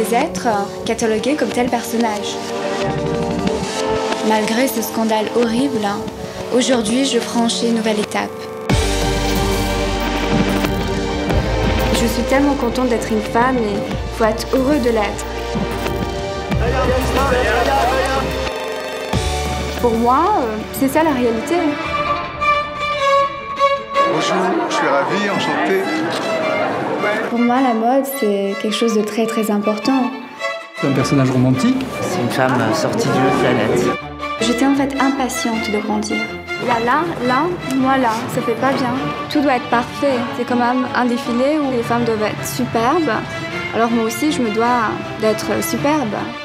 devais être cataloguée comme tel personnage. Malgré ce scandale horrible, aujourd'hui je franchis une nouvelle étape. Je suis tellement contente d'être une femme et il faut être heureux de l'être. Pour moi, c'est ça la réalité. Bonjour, je suis ravi, enchanté. Pour moi, la mode, c'est quelque chose de très très important. C'est un personnage romantique. C'est une femme sortie d'une autre planète. J'étais en fait impatiente de grandir. Là, moi là, ça fait pas bien. Tout doit être parfait. C'est quand même un défilé où les femmes doivent être superbes. Alors moi aussi, je me dois d'être superbe.